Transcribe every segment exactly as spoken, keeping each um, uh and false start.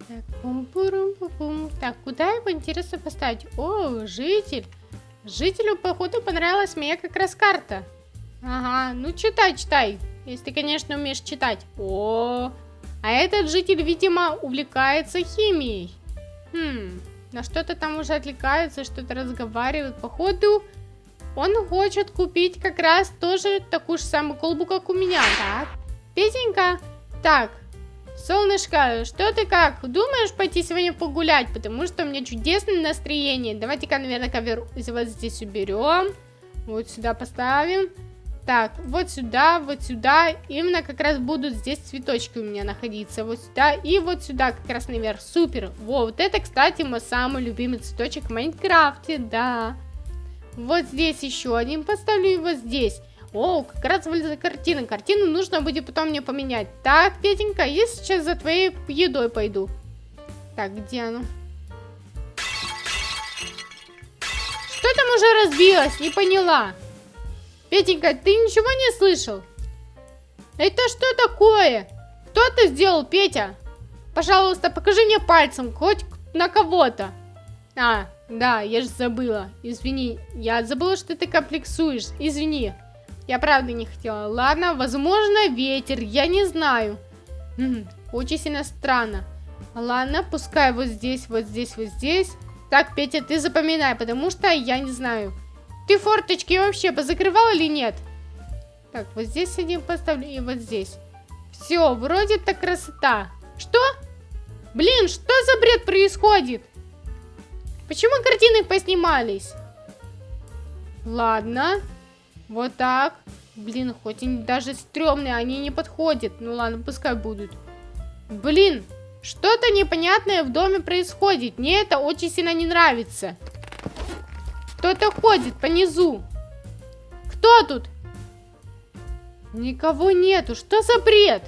Так, пум-пурум-пум-пум. Так, куда его интересно поставить? О, житель. Жителю, походу, понравилась моя как раз карта. Ага, ну читай, читай. Если ты, конечно, умеешь читать. О, а этот житель, видимо, увлекается химией. Хм, на что-то там уже отвлекается, что-то разговаривает. Походу, он хочет купить как раз тоже такую же самую колбу, как у меня. Так, Петенька. Так, солнышко, что ты как? Думаешь пойти сегодня погулять? Потому что у меня чудесное настроение. Давайте-ка, наверное, ковер вот здесь уберем. Вот сюда поставим. Так, вот сюда, вот сюда. Именно как раз будут здесь цветочки у меня находиться. Вот сюда и вот сюда как раз наверх. Супер. Во, вот это, кстати, мой самый любимый цветочек в Майнкрафте, да. Вот здесь еще один поставлю, и вот здесь. О, как раз вылезла картина. Картину нужно будет потом мне поменять. Так, Петенька, я сейчас за твоей едой пойду. Так, где оно? Что там уже разбилось? Не поняла. Петенька, ты ничего не слышал? Это что такое? Кто это сделал, Петя? Пожалуйста, покажи мне пальцем, хоть на кого-то. А, да, я же забыла. Извини, я забыла, что ты комплексуешь. Извини. Я правда не хотела. Ладно, возможно, ветер, я не знаю. М-м, очень сильно странно. Ладно, пускай вот здесь, вот здесь, вот здесь. Так, Петя, ты запоминай, потому что я не знаю. Ты форточки вообще позакрывал или нет? Так, вот здесь один поставлю и вот здесь. Все, вроде так красота. Что? Блин, что за бред происходит? Почему картины поснимались? Ладно. Вот так. Блин, хоть они даже стрёмные, они не подходят. Ну ладно, пускай будут. Блин, что-то непонятное в доме происходит. Мне это очень сильно не нравится. Кто-то ходит по низу. Кто тут? Никого нету. Что за бред?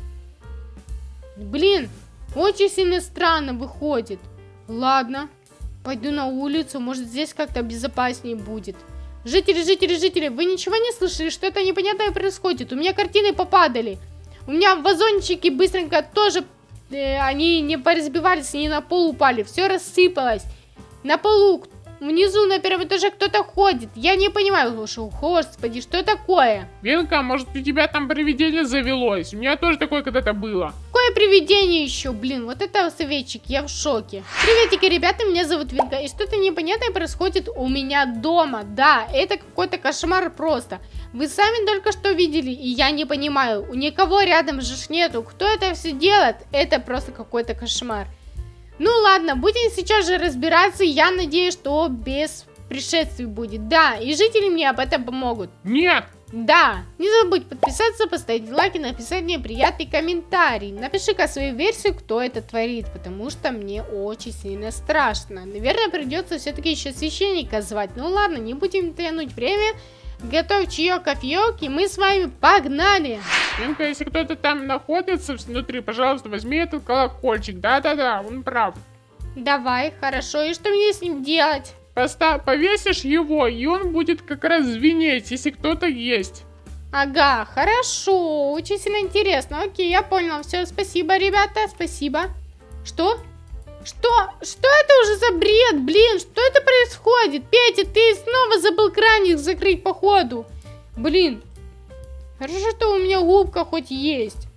Блин, очень сильно странно выходит. Ладно, пойду на улицу. Может, здесь как-то безопаснее будет. Жители, жители, жители, вы ничего не слышали? Что-то непонятное происходит. У меня картины попадали. У меня вазончики быстренько тоже, э, они не поразбивались, они на пол упали. Все рассыпалось. На полу, внизу на первом этаже кто-то ходит. Я не понимаю, господи, что такое? Венка, может, у тебя там привидение завелось? У меня тоже такое когда-то было. Какое привидение еще? Блин, вот это советчик, я в шоке. Приветики, ребята, меня зовут Венка. И что-то непонятное происходит у меня дома. Да, это какой-то кошмар просто. Вы сами только что видели, и я не понимаю. У никого рядом же нету. Кто это все делает? Это просто какой-то кошмар. Ну ладно, будем сейчас же разбираться. Я надеюсь, что без пришествий будет. Да, и жители мне об этом помогут. Нет! Да, не забудь подписаться, поставить лайк и написать мне приятный комментарий. Напиши-ка свою версию, кто это творит, потому что мне очень сильно страшно. Наверное, придется все-таки еще священника звать. Ну ладно, не будем тянуть время. Готовь чаек, кофеек, и мы с вами погнали. Венка, если кто-то там находится внутри, пожалуйста, возьми этот колокольчик. Да-да-да, он прав. Давай, хорошо, и что мне с ним делать? Просто повесишь его, и он будет как раз звенеть, если кто-то есть. Ага, хорошо, очень сильно интересно. Окей, я понял, все, спасибо, ребята, спасибо. Что? Что? Что это уже за бред, блин, что это происходит? Петя, ты снова забыл краник закрыть, походу. Блин, хорошо, что у меня губка хоть есть.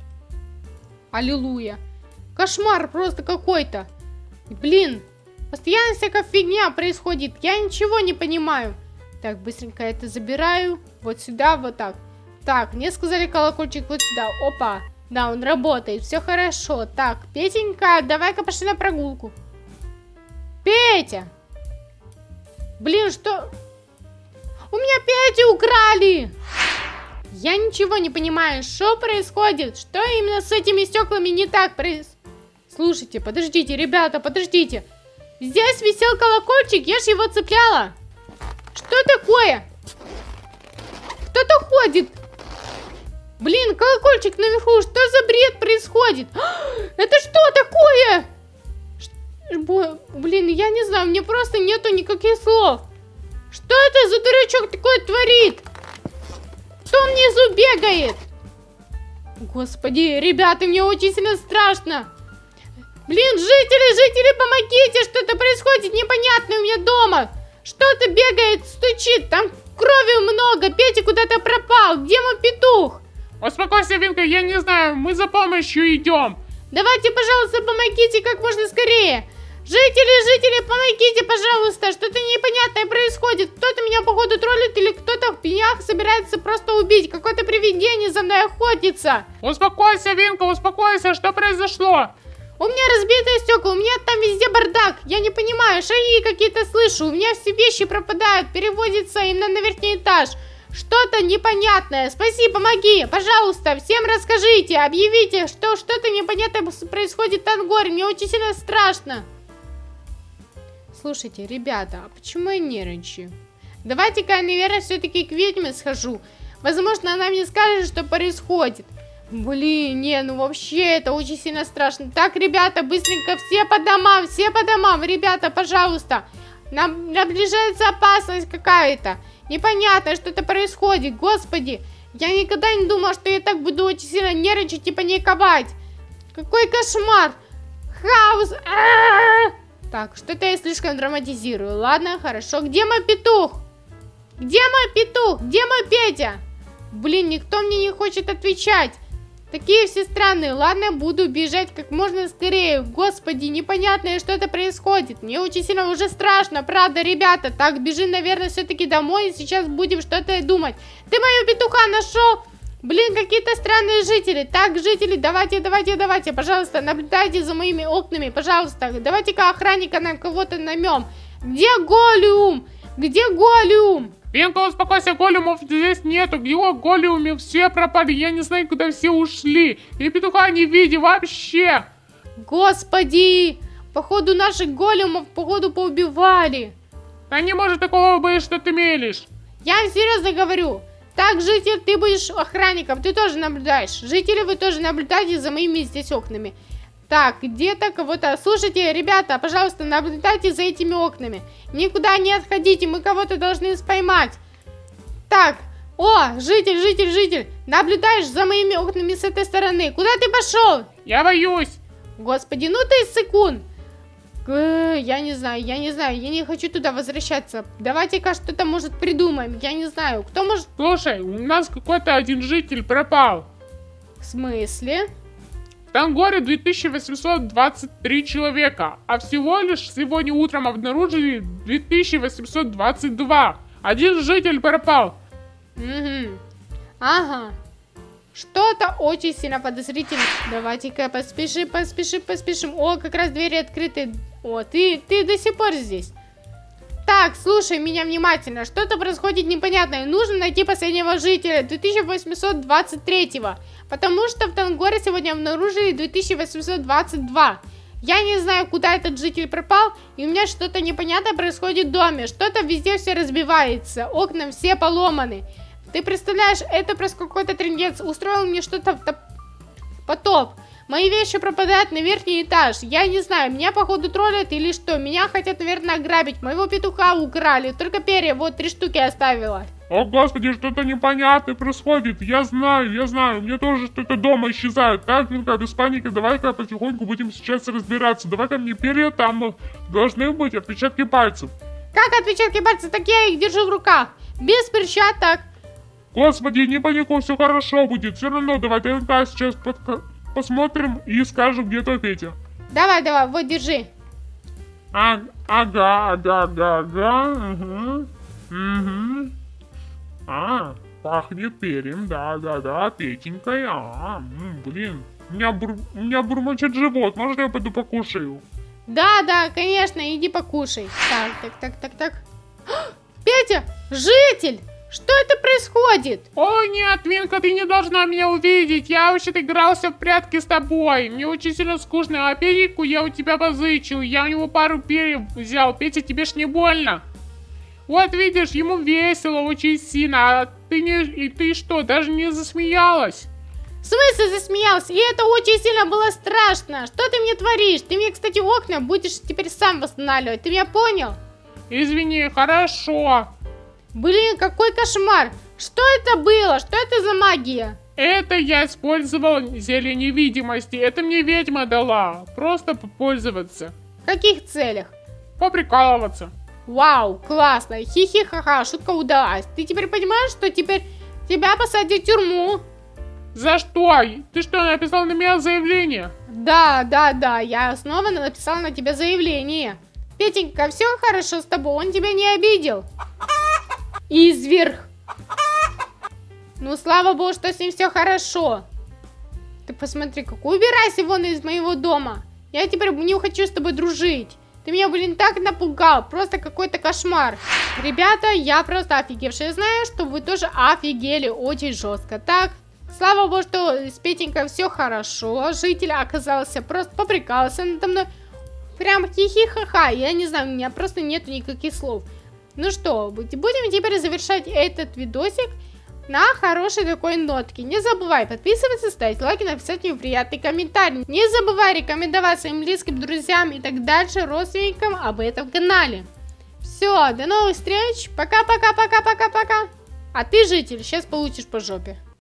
Аллилуйя. Кошмар просто какой-то. Блин. Постоянно всякая фигня происходит. Я ничего не понимаю. Так, быстренько это забираю. Вот сюда, вот так. Так, мне сказали колокольчик вот сюда. Опа. Да, он работает. Все хорошо. Так, Петенька, давай-ка пошли на прогулку. Петя! Блин, что? У меня Петю украли! Я ничего не понимаю. Что происходит? Что именно с этими стеклами не так происходит? Слушайте, подождите, ребята, подождите. Здесь висел колокольчик, я же его цепляла. Что такое? Кто-то ходит. Блин, колокольчик наверху, что за бред происходит? Это что такое? Ш... Блин, я не знаю, мне просто нету никаких слов. Что это за дурачок такое творит? Что он внизу бегает? Господи, ребята, мне очень сильно страшно. Блин, жители, жители, помогите, что-то происходит непонятное у меня дома. Что-то бегает, стучит, там крови много, Петя куда-то пропал, где мой петух? Успокойся, Винка, я не знаю, мы за помощью идем. Давайте, пожалуйста, помогите как можно скорее. Жители, жители, помогите, пожалуйста, что-то непонятное происходит. Кто-то меня, походу, троллит или кто-то в пенях собирается просто убить. Какое-то привидение за мной охотится. Успокойся, Винка, успокойся, что произошло? У меня разбитые стекла, у меня там везде бардак. Я не понимаю, шаги какие-то слышу. У меня все вещи пропадают, переводятся и на, на верхний этаж. Что-то непонятное. Спаси, помоги, пожалуйста, всем расскажите, объявите, что что-то непонятное происходит в Тангоре. Мне очень сильно страшно. Слушайте, ребята, а почему я нервничаю? Давайте-ка я, наверное, все-таки к ведьме схожу. Возможно, она мне скажет, что происходит. Блин, не, ну вообще это очень сильно страшно. Так, ребята, быстренько все по домам, все по домам. Ребята, пожалуйста, нам наближается опасность какая-то. Непонятно, что-то происходит, господи. Я никогда не думала, что я так буду очень сильно нервничать и паниковать. Какой кошмар. Хаос. А-а-а! Так, что-то я слишком драматизирую. Ладно, хорошо. Где мой петух? Где мой петух? Где мой Петя? Блин, никто мне не хочет отвечать. Такие все странные. Ладно, буду бежать как можно скорее. Господи, непонятное что-то происходит. Мне очень сильно уже страшно, правда, ребята. Так, бежим, наверное, все-таки домой. И сейчас будем что-то думать. Ты моего петуха нашел? Блин, какие-то странные жители. Так, жители, давайте, давайте, давайте, пожалуйста, наблюдайте за моими окнами, пожалуйста. Давайте-ка охранника на кого-то наймем. Где Голиум? Где Голиум? Винка, успокойся, големов здесь нету. Его големы все пропали. Я не знаю, куда все ушли. И петуха не види вообще. Господи! Походу наших големов, походу, поубивали. Да не может такого быть, что ты мелешь. Я вам серьезно говорю. Так, житель, ты будешь охранником, ты тоже наблюдаешь. Жители, вы тоже наблюдаете за моими здесь окнами. Так, где-то кого-то... Слушайте, ребята, пожалуйста, наблюдайте за этими окнами. Никуда не отходите, мы кого-то должны поймать. Так, о, житель, житель, житель, наблюдаешь за моими окнами с этой стороны. Куда ты пошел? Я боюсь. Господи, ну ты секунд. Я не знаю, я не знаю, я не хочу туда возвращаться. Давайте-ка что-то, может, придумаем. Я не знаю, кто может... Слушай, у нас какой-то один житель пропал. В смысле? В Тангоре две тысячи восемьсот двадцать три человека, а всего лишь сегодня утром обнаружили две тысячи восемьсот двадцать два. Один житель пропал. Угу. Ага. Что-то очень сильно подозрительно. Давайте-ка поспешим, поспешим, поспешим. О, как раз двери открыты. О, ты, ты до сих пор здесь. Так, слушай меня внимательно. Что-то происходит непонятное. Нужно найти последнего жителя две тысячи восемьсот двадцать третьего. Потому что в Тангоре сегодня обнаружили две тысячи восемьсот двадцать два. Я не знаю, куда этот житель пропал. И у меня что-то непонятное происходит в доме. Что-то везде все разбивается. Окна все поломаны. Ты представляешь, это просто какой-то трындец. Устроил мне что-то потоп. Мои вещи пропадают на верхний этаж. Я не знаю, меня походу троллят или что. Меня хотят, наверное, ограбить. Моего петуха украли. Только перья, вот три штуки оставила. О, господи, что-то непонятное происходит. Я знаю, я знаю. Мне тоже что-то дома исчезает. Так, Винка, без паники. Давай-ка потихоньку будем сейчас разбираться. Давай-ка мне перья, там должны быть отпечатки пальцев. Как отпечатки пальцев? Так я их держу в руках. Без перчаток. Господи, не паникуй, все хорошо будет. Все равно давай ДНК сейчас под... посмотрим и скажем, где твой Петя. Давай, давай, вот, держи. А, ага, ага, ага, ага, угу, угу. А, пахнет перьем, да, да, да, Петенькой. А, м, блин, у меня, бур... у меня бурмочет живот, может я пойду покушаю? Да, да, конечно, иди покушай. Так, так, так, так, так. Петя, житель! Что это происходит? О, нет, Винка, ты не должна меня увидеть. Я вообще-то игрался в прятки с тобой. Мне очень сильно скучно, а перьку я у тебя позычил. Я у него пару перьев взял. Петя, тебе ж не больно? Вот видишь, ему весело очень сильно. А ты не... И ты что, даже не засмеялась? В смысле засмеялась? И это очень сильно было страшно. Что ты мне творишь? Ты мне, кстати, окна будешь теперь сам восстанавливать. Ты меня понял? Извини, хорошо. Блин, какой кошмар! Что это было? Что это за магия? Это я использовал зелье невидимости. Это мне ведьма дала. Просто попользоваться. В каких целях? Поприкалываться. Вау, классно. Хи-хи-ха-ха, шутка удалась. Ты теперь понимаешь, что теперь тебя посадят в тюрьму? За что? Ты что, написал на меня заявление? Да, да, да, я снова написала на тебя заявление. Петенька, все хорошо с тобой, он тебя не обидел. Изверг. Ну, слава богу, что с ним все хорошо. Ты посмотри, какой, убирайся вон из моего дома. Я теперь не хочу с тобой дружить. Ты меня, блин, так напугал. Просто какой-то кошмар. Ребята, я просто офигевшая. Знаю, что вы тоже офигели очень жестко. Так, слава богу, что с Петенькой все хорошо. Житель оказался просто поприкался надо мной. Прям хихи-ха-ха. Я не знаю, у меня просто нету никаких слов. Ну что, будем теперь завершать этот видосик на хорошей такой нотке. Не забывай подписываться, ставить лайки, написать мне приятный комментарий. Не забывай рекомендовать своим близким друзьям и так дальше, родственникам об этом канале. Все, до новых встреч. Пока-пока-пока-пока-пока. А ты, житель, сейчас получишь по жопе.